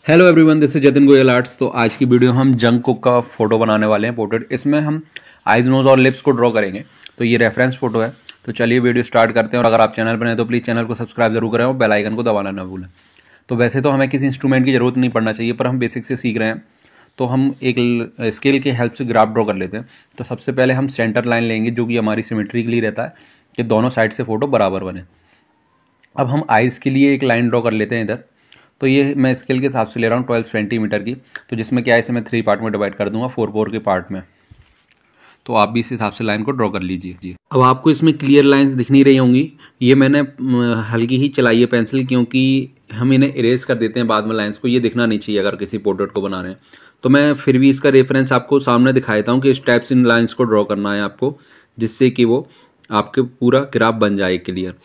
Hello everyone, this is Jatin Goyal arts. तो आज की वीडियो हम जंगकुक का फोटो बनाने वाले हैं, पोर्ट्रेट। इसमें हम आईज, नोज और लिप्स को ड्रॉ करेंगे। तो ये रेफरेंस फोटो है। तो चलिए वीडियो स्टार्ट करते हैं। और अगर आप चैनल पर हैं तो प्लीज़ चैनल को सब्सक्राइब जरूर करें और बेल आइकन को दबाना ना भूलें। तो वैसे तो हमें किसी इंस्ट्रूमेंट की ज़रूरत नहीं पड़ना चाहिए, पर हम बेसिक से सीख रहे हैं तो हम एक स्केल की हेल्प से ग्राफ ड्रॉ कर लेते हैं। तो सबसे पहले हम सेंटर लाइन लेंगे, जो कि हमारी सिमेट्री के लिए रहता है कि दोनों साइड से फोटो बराबर बने। अब हम आइज़ के लिए एक लाइन ड्रॉ कर लेते हैं इधर। तो ये मैं स्केल के हिसाब से ले रहा हूँ 12 सेंटीमीटर की। तो जिसमें क्या है, इसे मैं 3 पार्ट में डिवाइड कर दूंगा, 4 के पार्ट में। तो आप भी इस हिसाब से लाइन को ड्रॉ कर लीजिए जी। अब आपको इसमें क्लियर लाइंस दिख नहीं रही होंगी। ये मैंने हल्की ही चलाई है पेंसिल, क्योंकि हम इन्हें इरेज कर देते हैं बाद में लाइंस को। ये दिखना नहीं चाहिए अगर किसी पोर्ट्रेट को बना रहे हैं। तो मैं फिर भी इसका रेफरेंस आपको सामने दिखा देता हूँ कि इस टाइप से इन लाइन्स को ड्रॉ करना है आपको, जिससे कि वो आपके पूरा ग्राफ बन जाए क्लियर।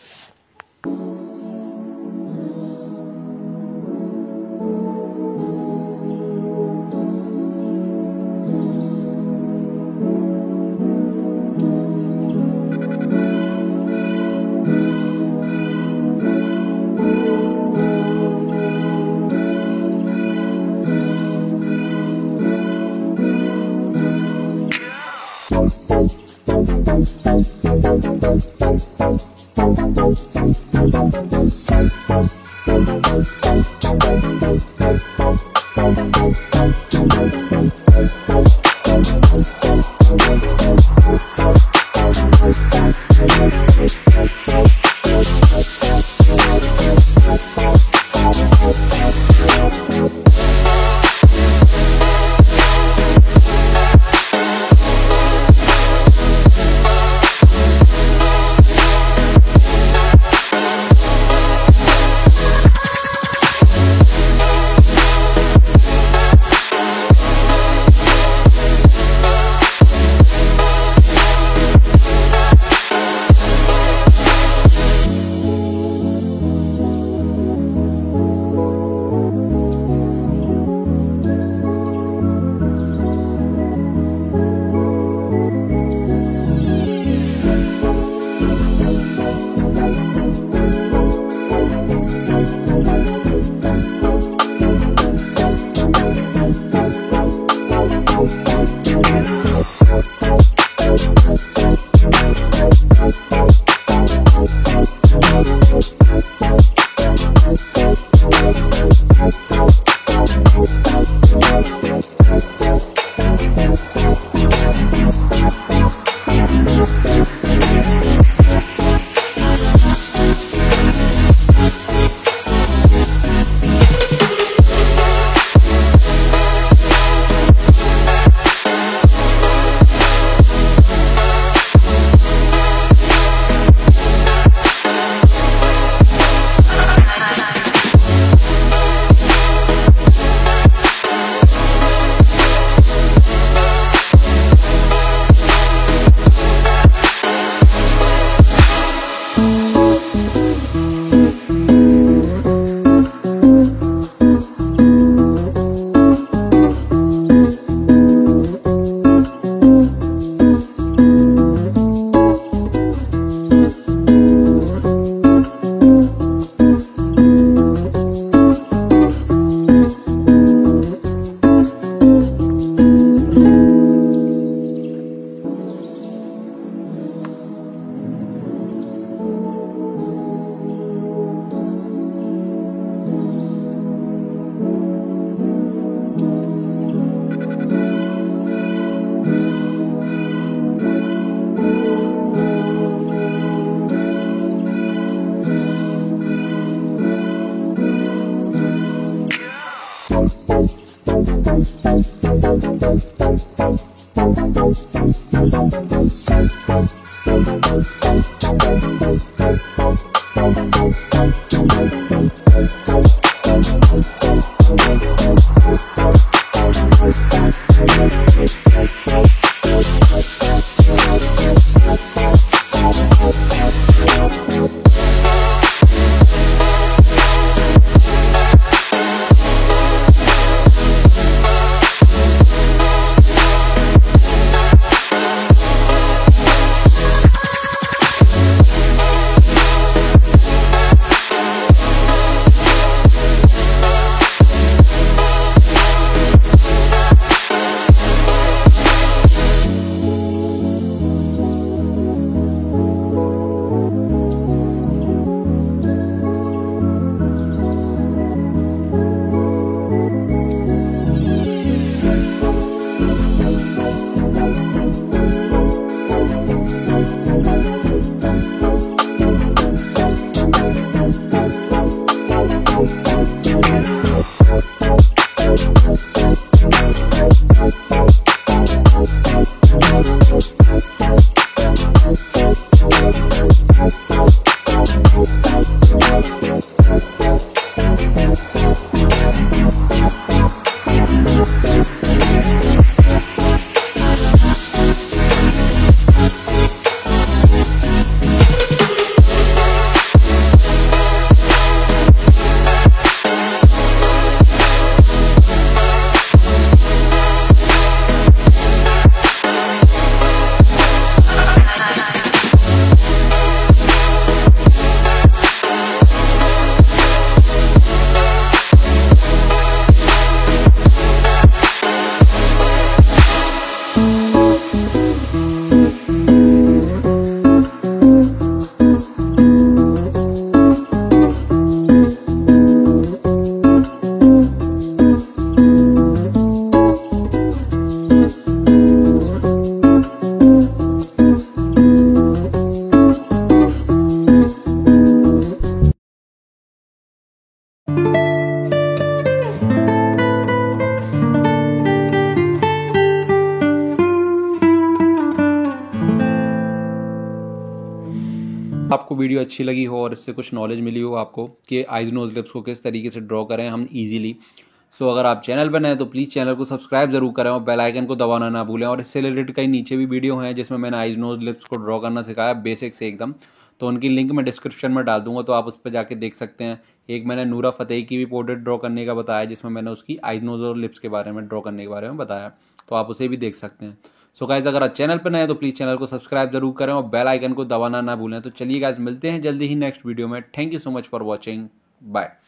आपको वीडियो अच्छी लगी हो और इससे कुछ नॉलेज मिली हो आपको कि आइज नोज लिप्स को किस तरीके से ड्रॉ करें हम ईजिली। सो अगर आप चैनल पर नए हैं तो प्लीज़ चैनल को सब्सक्राइब जरूर करें और बेल आइकन को दबाना ना भूलें। और इससे रिलेटेड कई नीचे भी वीडियो हैं जिसमें मैंने आइज नोज लिप्स को ड्रॉ करना सिखाया बेसिक से एकदम, तो उनकी लिंक मैं डिस्क्रिप्शन में डाल दूंगा, तो आप उस पर जाके देख सकते हैं। एक मैंने नूरा फतेही की भी पोर्ट्रेट ड्रॉ करने का बताया जिसमें मैंने उसकी आइज नोज और लिप्स के बारे में ड्रॉ करने के बारे में बताया, तो आप उसे भी देख सकते हैं। सो गाइस अगर आप चैनल पर नए हैं तो प्लीज़ चैनल को सब्सक्राइब जरूर करें और बेल आइकन को दबाना ना भूलें। तो चलिए गाइस मिलते हैं जल्दी ही नेक्स्ट वीडियो में। Thank you so much for watching, bye.